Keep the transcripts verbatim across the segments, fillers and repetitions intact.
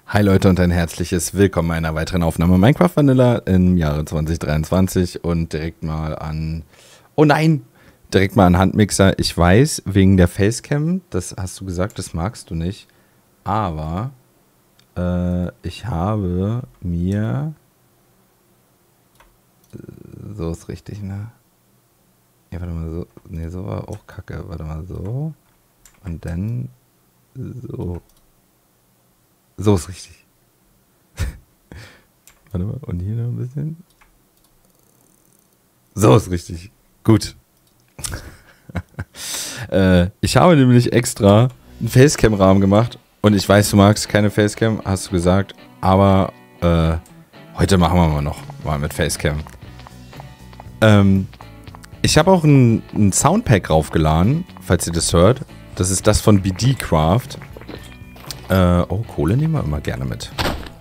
Hi Leute und ein herzliches Willkommen bei einer weiteren Aufnahme Minecraft Vanilla im Jahre zwanzig dreiundzwanzig und direkt mal an, oh nein, direkt mal an Handmixer. Ich weiß, wegen der Facecam, das hast du gesagt, das magst du nicht, aber äh, ich habe mir, so ist richtig, ne? Ja, warte mal, so, ne, so war auch kacke, warte mal, so und dann so. So ist richtig. Warte mal, und hier noch ein bisschen. So ist richtig. Gut. äh, ich habe nämlich extra einen Facecam-Rahmen gemacht. Und ich weiß, du magst keine Facecam, hast du gesagt. Aber äh, heute machen wir mal noch mal mit Facecam. Ähm, ich habe auch ein, ein Soundpack raufgeladen, falls ihr das hört. Das ist das von B D Craft. Äh, oh, Kohle nehmen wir immer gerne mit.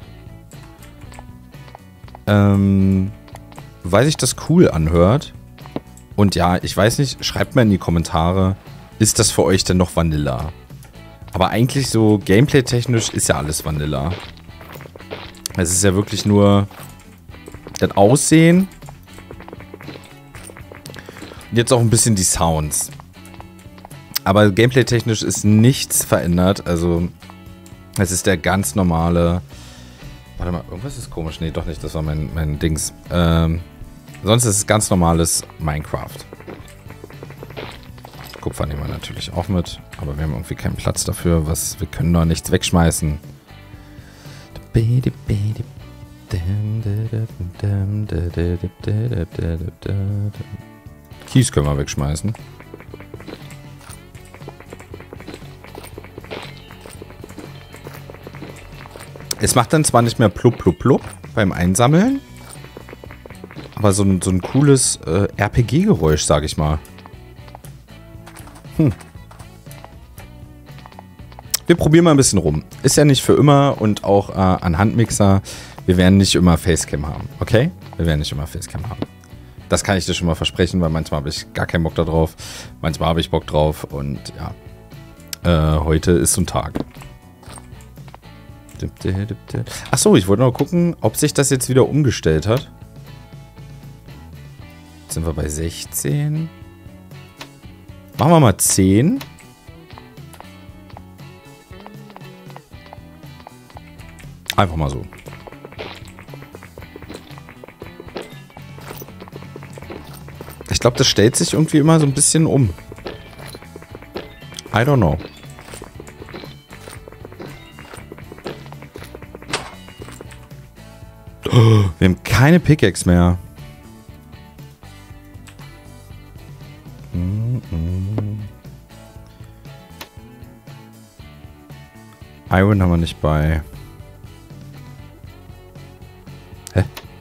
Ähm, weil sich das cool anhört. Und ja, ich weiß nicht, schreibt mal in die Kommentare, ist das für euch denn noch Vanilla? Aber eigentlich so gameplay-technisch ist ja alles Vanilla. Es ist ja wirklich nur das Aussehen. Und jetzt auch ein bisschen die Sounds. Aber gameplay-technisch ist nichts verändert, also... Es ist der ganz normale... Warte mal, irgendwas ist komisch. Nee, doch nicht. Das war mein, mein Dings. Ähm, sonst ist es ganz normales Minecraft. Kupfer nehmen wir natürlich auch mit. Aber wir haben irgendwie keinen Platz dafür. Was, wir können doch nichts wegschmeißen. Kies können wir wegschmeißen. Es macht dann zwar nicht mehr plupp, plupp, plupp beim Einsammeln, aber so ein, so ein cooles äh, R P G-Geräusch, sag ich mal. Hm. Wir probieren mal ein bisschen rum. Ist ja nicht für immer und auch äh, an Handmixer, wir werden nicht immer Facecam haben, okay? Wir werden nicht immer Facecam haben. Das kann ich dir schon mal versprechen, weil manchmal habe ich gar keinen Bock da drauf. Manchmal habe ich Bock drauf und ja. Äh, heute ist so ein Tag. Achso, ich wollte noch gucken, ob sich das jetzt wieder umgestellt hat. Jetzt sind wir bei sechzehn. Machen wir mal zehn. Einfach mal so. Ich glaube, das stellt sich irgendwie immer so ein bisschen um. I don't know. Wir haben keine Pickaxe mehr. Mm -mm. Iron haben wir nicht bei. Hä?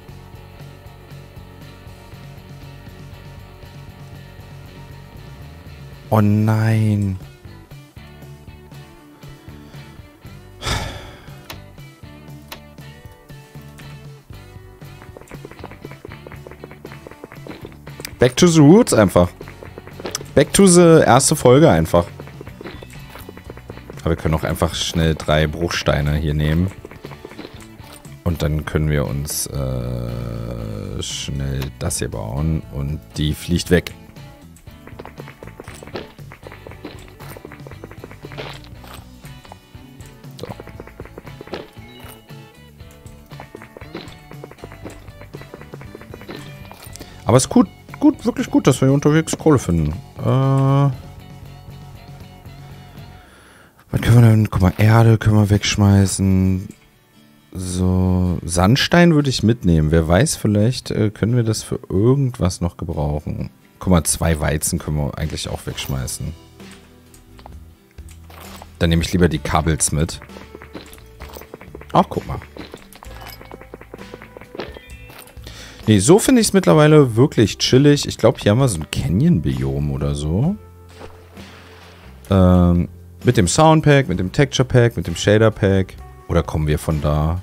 Oh nein. Back to the roots einfach. Back to the erste Folge einfach. Aber wir können auch einfach schnell drei Bruchsteine hier nehmen. Und dann können wir uns äh, schnell das hier bauen. Und die fliegt weg. So. Aber es ist gut. Gut, wirklich gut, dass wir hier unterwegs Kohle finden. Äh, was können wir denn? Guck mal, Erde können wir wegschmeißen. So, Sandstein würde ich mitnehmen. Wer weiß, vielleicht äh, können wir das für irgendwas noch gebrauchen. Guck mal, zwei Weizen können wir eigentlich auch wegschmeißen. Dann nehme ich lieber die Kabels mit. Ach, guck mal. Nee, so finde ich es mittlerweile wirklich chillig. Ich glaube, hier haben wir so ein Canyon-Biom oder so. Ähm, mit dem Soundpack, mit dem Texture Pack, mit dem Shader Pack. Oder kommen wir von da?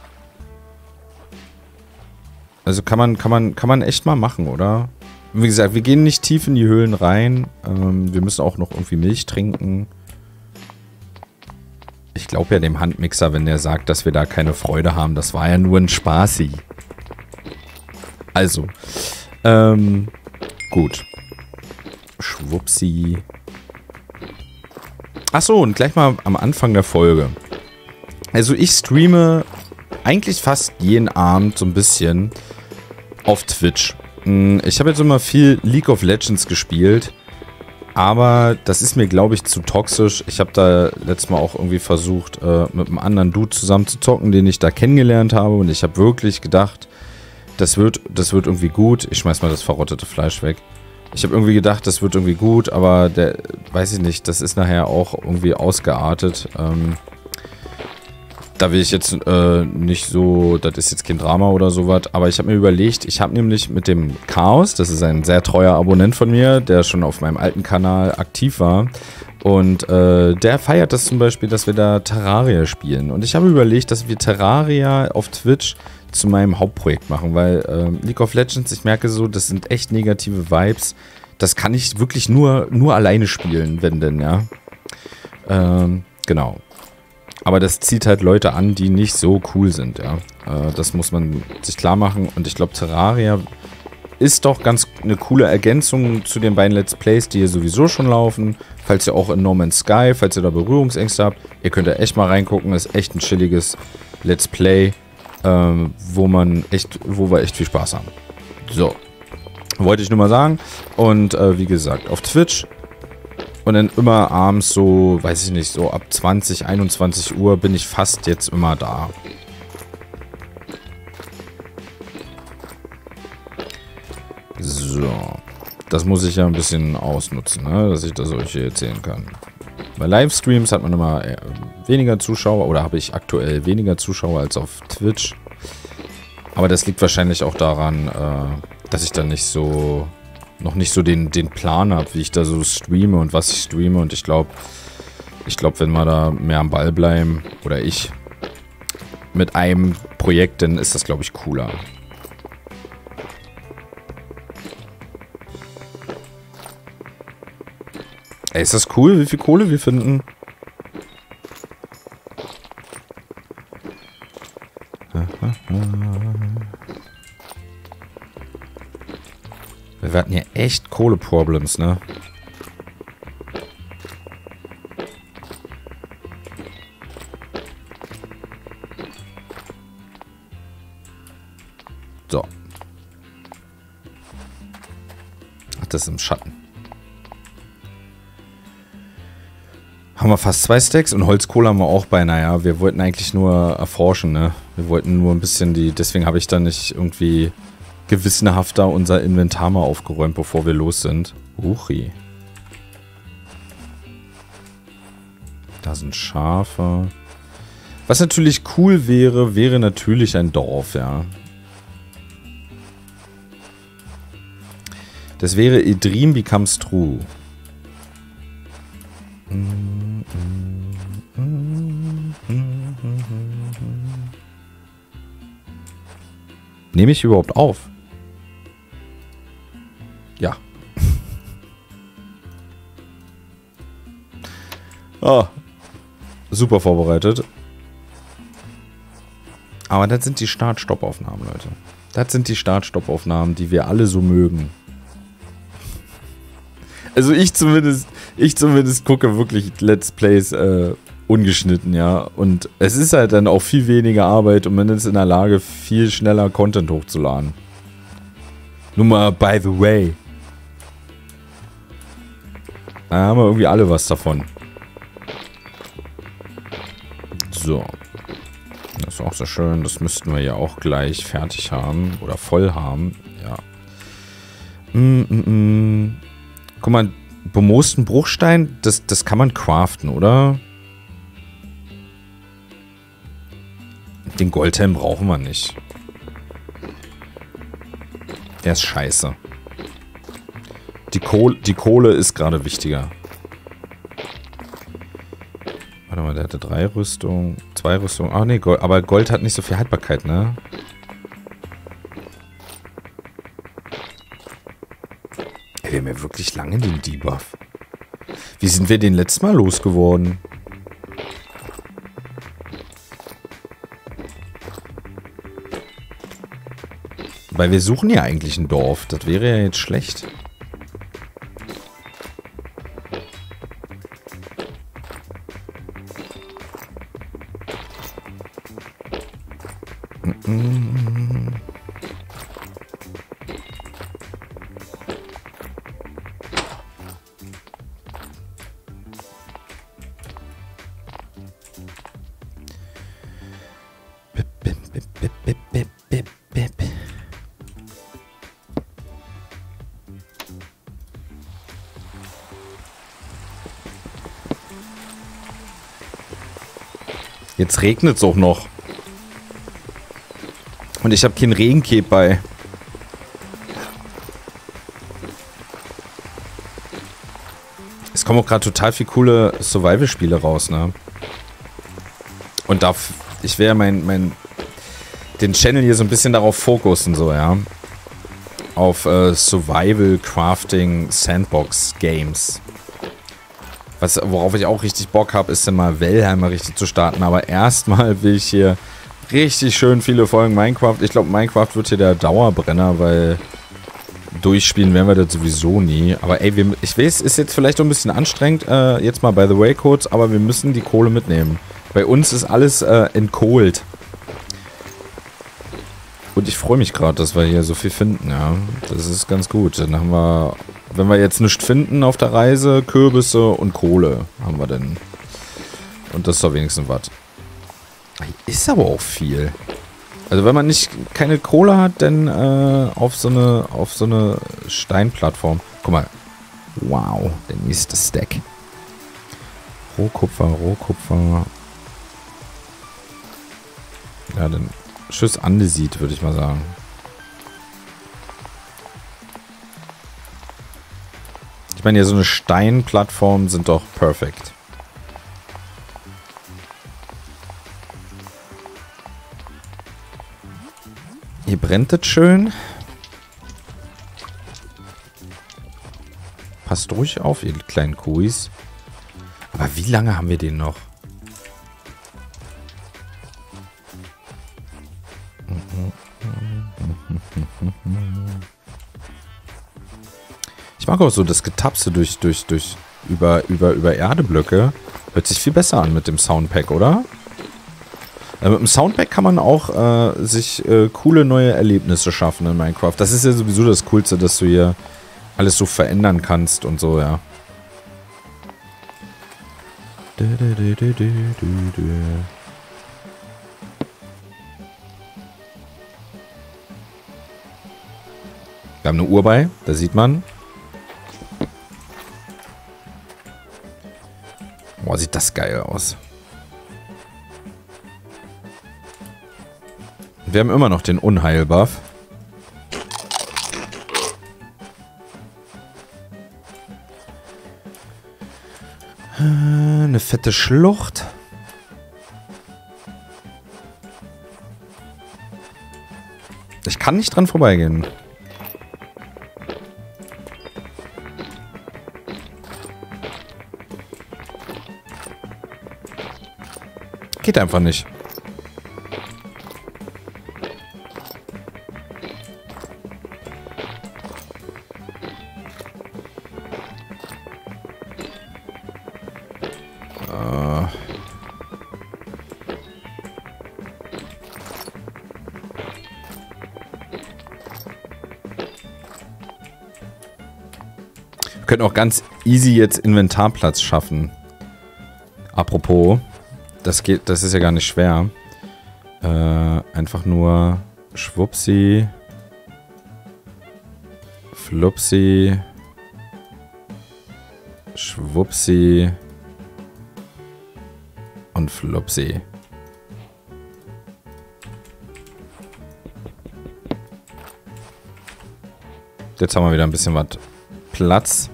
Also kann man, kann man, kann man echt mal machen, oder? Wie gesagt, wir gehen nicht tief in die Höhlen rein. Ähm, wir müssen auch noch irgendwie Milch trinken. Ich glaube ja dem Handmixer, wenn der sagt, dass wir da keine Freude haben. Das war ja nur ein Spaßi. Also, ähm, gut. Schwupsi. Achso, und gleich mal am Anfang der Folge. Also ich streame eigentlich fast jeden Abend so ein bisschen auf Twitch. Ich habe jetzt immer viel League of Legends gespielt, aber das ist mir, glaube ich, zu toxisch. Ich habe da letztes Mal auch irgendwie versucht, äh, mit einem anderen Dude zusammen zu zocken, den ich da kennengelernt habe, und ich habe wirklich gedacht, das wird, das wird irgendwie gut. Ich schmeiß mal das verrottete Fleisch weg. Ich habe irgendwie gedacht, das wird irgendwie gut, aber der, weiß ich nicht, das ist nachher auch irgendwie ausgeartet. Ähm, da will ich jetzt äh, nicht so, das ist jetzt kein Drama oder sowas, aber ich habe mir überlegt, ich habe nämlich mit dem Chaos, das ist ein sehr treuer Abonnent von mir, der schon auf meinem alten Kanal aktiv war, und äh, der feiert das zum Beispiel, dass wir da Terraria spielen. Und ich habe überlegt, dass wir Terraria auf Twitch zu meinem Hauptprojekt machen, weil ähm, League of Legends, ich merke so, das sind echt negative Vibes. Das kann ich wirklich nur, nur alleine spielen, wenn denn, ja. Ähm, genau. Aber das zieht halt Leute an, die nicht so cool sind, ja. Äh, das muss man sich klar machen. Und ich glaube, Terraria ist doch ganz eine coole Ergänzung zu den beiden Let's Plays, die hier sowieso schon laufen. Falls ihr auch in No Man's Sky, falls ihr da Berührungsängste habt, ihr könnt da echt mal reingucken. Ist echt ein chilliges Let's Play, ähm, wo man echt, wo wir echt viel Spaß haben. So. Wollte ich nur mal sagen. Und äh, wie gesagt, auf Twitch. Und dann immer abends so, weiß ich nicht, so ab zwanzig, einundzwanzig Uhr bin ich fast jetzt immer da. So. Das muss ich ja ein bisschen ausnutzen, ne? Dass ich das euch hier erzählen kann. Bei Livestreams hat man immer weniger Zuschauer, oder habe ich aktuell weniger Zuschauer als auf Twitch. Aber das liegt wahrscheinlich auch daran, äh, dass ich dann nicht so, noch nicht so den, den Plan habe, wie ich da so streame und was ich streame. Und ich glaube, ich glaube, wenn wir da mehr am Ball bleiben, oder ich, mit einem Projekt, dann ist das, glaube ich, cooler. Ey, ist das cool, wie viel Kohle wir finden? Wir hatten hier echt Kohle-Problems, ne? So. Ach, das ist im Schatten. Haben wir fast zwei Stacks, und Holzkohle haben wir auch beinahe. Ja, wir wollten eigentlich nur erforschen, ne? Wir wollten nur ein bisschen die, deswegen habe ich dann nicht irgendwie gewissenhafter unser Inventar mal aufgeräumt, bevor wir los sind. Uchi. Da sind Schafe. Was natürlich cool wäre, wäre natürlich ein Dorf, ja. Das wäre A Dream Becomes True. Nehme ich überhaupt auf? Ja. Ah, super vorbereitet. Aber das sind die Start-Stopp-Aufnahmen, Leute. Das sind die Start-Stopp-Aufnahmen, die wir alle so mögen. Also ich zumindest, ich zumindest gucke wirklich Let's Plays äh, ungeschnitten, ja. Und es ist halt dann auch viel weniger Arbeit, und man ist in der Lage, viel schneller Content hochzuladen. Nur mal by the way. Da haben wir irgendwie alle was davon. So. Das ist auch so schön. Das müssten wir ja auch gleich fertig haben. Oder voll haben. Ja. Mm, mm, mm. Guck mal, bemoosten Bruchstein, das, das kann man craften, oder? Den Goldhelm brauchen wir nicht. Der ist scheiße. Die Kohle, die Kohle ist gerade wichtiger. Warte mal, der hatte drei Rüstungen, zwei Rüstungen. Ah, nee, Gold, aber Gold hat nicht so viel Haltbarkeit, ne? Ey, wir haben ja wirklich lange den Debuff. Wie sind wir den letztes Mal losgeworden? Weil wir suchen ja eigentlich ein Dorf. Das wäre ja jetzt schlecht. Jetzt regnet es auch noch. Und ich habe keinen Regencape bei. Es kommen auch gerade total viele coole Survival-Spiele raus, ne? Und da, ich werde mein, mein, den Channel hier so ein bisschen darauf fokussen, so, ja. Auf äh, Survival, Crafting, Sandbox Games. Was, worauf ich auch richtig Bock habe, ist dann mal Valheim richtig zu starten. Aber erstmal will ich hier richtig schön viele Folgen Minecraft. Ich glaube, Minecraft wird hier der Dauerbrenner, weil durchspielen werden wir das sowieso nie. Aber ey, wir, ich weiß, ist jetzt vielleicht auch ein bisschen anstrengend, äh, jetzt mal by the way kurz, aber wir müssen die Kohle mitnehmen. Bei uns ist alles äh, entkohlt. Und ich freue mich gerade, dass wir hier so viel finden, ja. Das ist ganz gut. Dann haben wir, wenn wir jetzt nichts finden auf der Reise, Kürbisse und Kohle haben wir denn. Und das ist doch wenigstens was. Ist aber auch viel. Also wenn man nicht keine Kohle hat, dann äh, auf so eine auf so eine Steinplattform. Guck mal. Wow, der nächste Stack. Rohkupfer, Rohkupfer. Ja, dann Tschüss Andesit, würde ich mal sagen. Ich meine, ja, so eine Steinplattform sind doch perfekt. Hier brennt es schön. Passt ruhig auf, ihr kleinen Kuis. Aber wie lange haben wir den noch? Ich mag auch so das Getapse durch, durch, durch, über, über, über Erdeblöcke. Hört sich viel besser an mit dem Soundpack, oder? Äh, mit dem Soundpack kann man auch äh, sich äh, coole neue Erlebnisse schaffen in Minecraft. Das ist ja sowieso das Coolste, dass du hier alles so verändern kannst und so, ja. Du, du, du, du, du, du. Wir haben eine Uhr bei, da sieht man. Boah, sieht das geil aus. Wir haben immer noch den Unheil-Buff. Eine fette Schlucht. Ich kann nicht dran vorbeigehen. Geht einfach nicht. Äh. Wir können auch ganz easy jetzt Inventarplatz schaffen. Apropos. Das geht, das ist ja gar nicht schwer. Äh, einfach nur Schwupsi, Flupsi, Schwupsi und Flupsi. Jetzt haben wir wieder ein bisschen was Platz.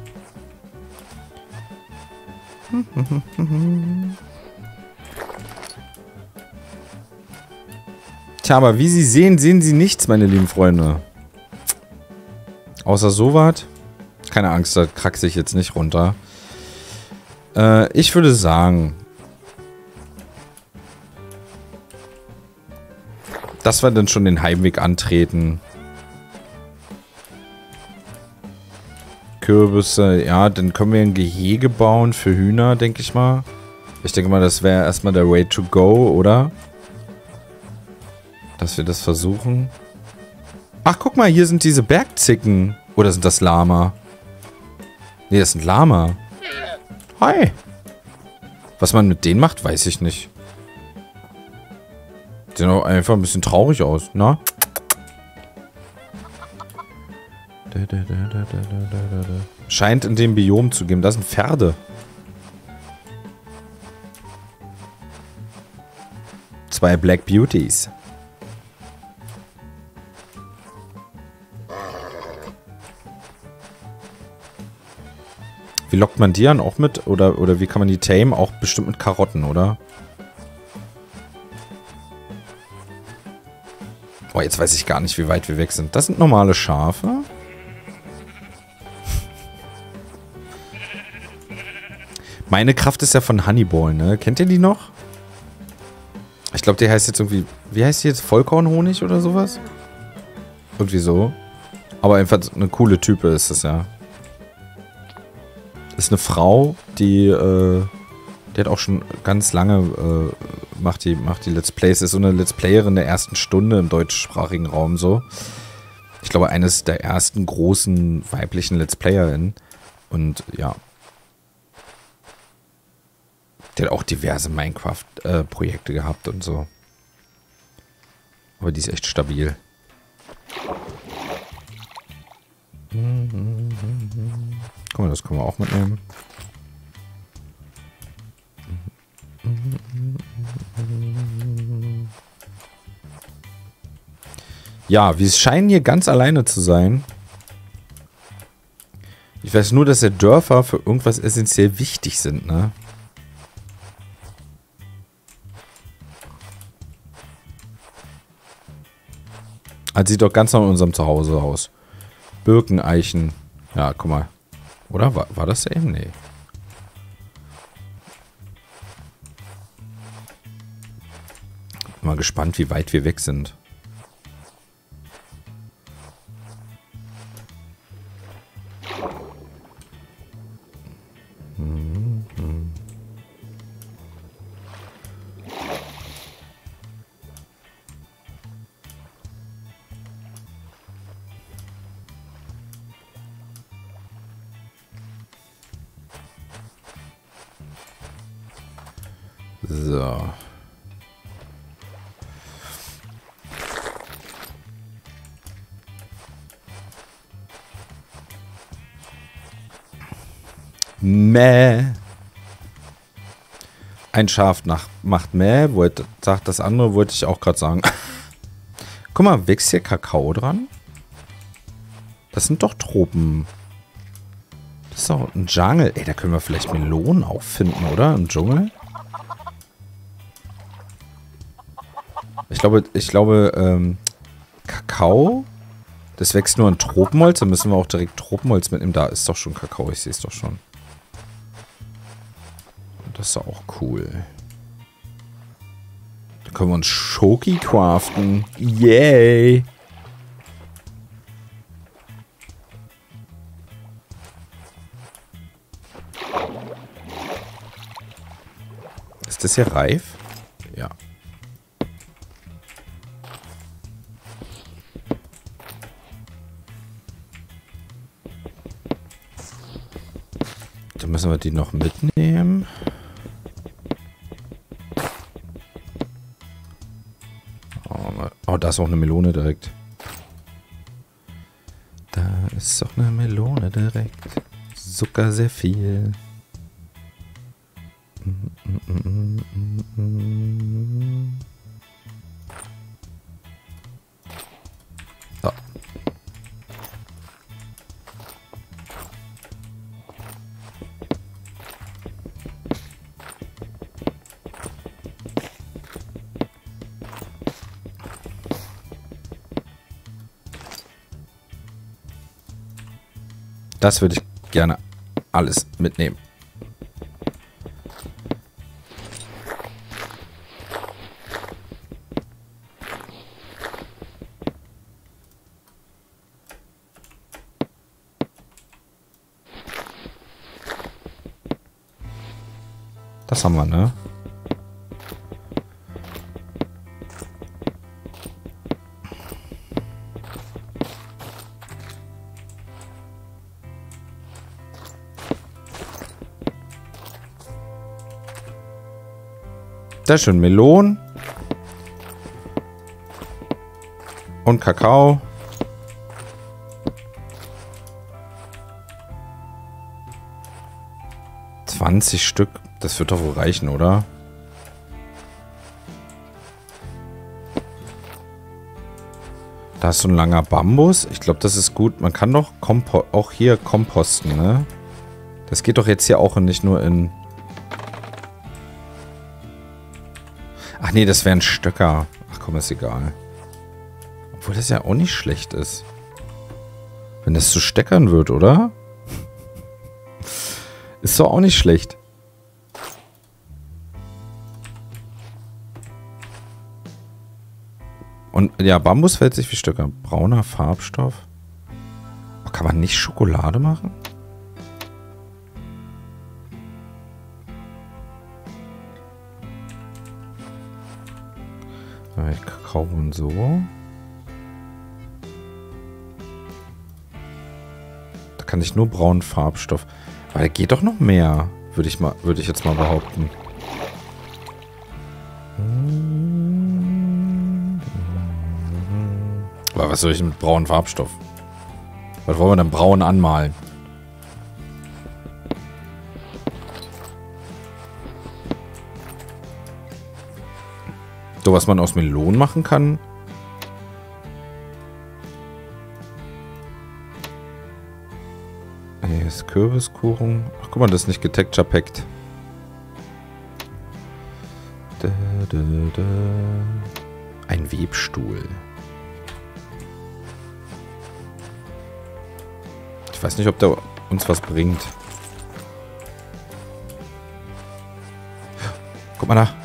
Tja, aber wie Sie sehen, sehen Sie nichts, meine lieben Freunde. Außer sowas. Keine Angst, da kraxe ich jetzt nicht runter. Äh, ich würde sagen, dass wir dann schon den Heimweg antreten. Kürbisse, ja, dann können wir ein Gehege bauen für Hühner, denke ich mal. Ich denke mal, das wäre erstmal der Way to go, oder? Dass wir das versuchen. Ach, guck mal, hier sind diese Bergzicken. Oder sind das Lama? Nee, das sind Lama. Hi. Was man mit denen macht, weiß ich nicht. Die sehen auch einfach ein bisschen traurig aus, ne? Scheint in dem Biom zu geben. Das sind Pferde. Zwei Black Beauties. Wie lockt man die an? Auch mit? Oder, oder wie kann man die tame? Auch bestimmt mit Karotten, oder? Oh, jetzt weiß ich gar nicht, wie weit wir weg sind. Das sind normale Schafe. Meine Kraft ist ja von Honeyball, ne? Kennt ihr die noch? Ich glaube, die heißt jetzt irgendwie... Wie heißt die jetzt? Vollkornhonig oder sowas? Irgendwie so. Aber einfach eine coole Type ist das ja. Ist eine Frau, die... Äh, die hat auch schon ganz lange... Äh, macht, die, macht die Let's Plays. Ist so eine Let's Playerin der ersten Stunde im deutschsprachigen Raum so. Ich glaube, eines der ersten großen weiblichen Let's PlayerInnen. Und ja... Die hat auch diverse Minecraft-Projekte äh, gehabt und so. Aber die ist echt stabil. Guck mal, das können wir auch mitnehmen. Ja, wir scheinen hier ganz alleine zu sein. Ich weiß nur, dass die Dörfer für irgendwas essentiell wichtig sind, ne? Das sieht doch ganz nach unserem Zuhause aus. Birken, Eichen. Ja, guck mal. Oder? War, war das eben? Nee. Bin mal gespannt, wie weit wir weg sind. Hm, hm. So. Mäh. Ein Schaf nach, macht Mäh, wollte, sagt das andere, wollte ich auch gerade sagen. Guck mal, wächst hier Kakao dran? Das sind doch Tropen. Das ist doch ein Jungle. Ey, da können wir vielleicht Melonen auffinden, oder? Im Dschungel? Ich glaube, ich glaube, ähm, Kakao, das wächst nur an Tropenholz. Da müssen wir auch direkt Tropenholz mitnehmen. Da ist doch schon Kakao, ich sehe es doch schon. Das ist doch auch cool. Da können wir uns Schoki craften. Yay! Ist das hier reif? Ja. Dann müssen wir die noch mitnehmen. Oh, da ist auch eine Melone direkt. Da ist auch eine Melone direkt. Zucker sehr viel. So. Das würde ich gerne alles mitnehmen. Das haben wir, ne? Sehr schön. Melonen. Und Kakao. zwanzig Stück. Das wird doch wohl reichen, oder? Da ist so ein langer Bambus. Ich glaube, das ist gut. Man kann doch Kompo- auch hier komposten, ne? Das geht doch jetzt hier auch und nicht nur in... Ach nee, das wären Stöcker. Ach komm, ist egal. Obwohl das ja auch nicht schlecht ist. Wenn das zu Steckern wird, oder? Ist doch auch nicht schlecht. Und ja, Bambus fällt sich wie Stöcker. Brauner Farbstoff. Oh, kann man nicht Schokolade machen? Kakao und so. Da kann ich nur braunen Farbstoff. Aber da geht doch noch mehr, würde ich mal, würde ich jetzt mal behaupten. Aber was soll ich mit braunen Farbstoff? Was wollen wir denn braun anmalen? So, was man aus Melonen machen kann. Hier ist Kürbiskuchen. Ach, guck mal, das ist nicht getexture-packt. Da, da, da. Ein Webstuhl. Ich weiß nicht, ob der uns was bringt. Guck mal da.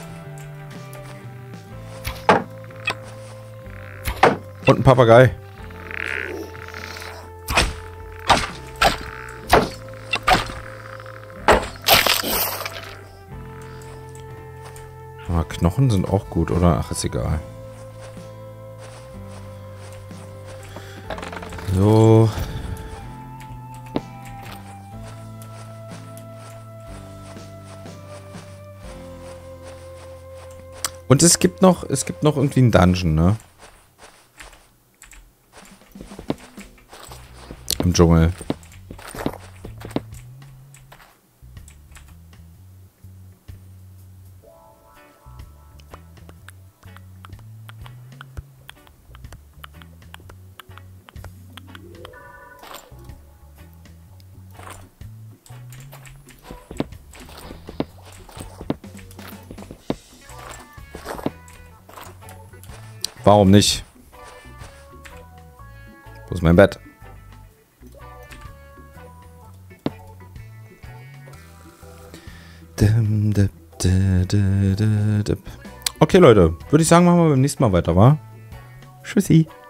Und ein Papagei. Aber Knochen sind auch gut, oder? Ach, ist egal. So. Und es gibt noch, es gibt noch irgendwie einen Dungeon, ne? Im Dschungel. Warum nicht? Wo ist mein Bett? Okay, Leute. Würde ich sagen, machen wir beim nächsten Mal weiter, wa? Tschüssi.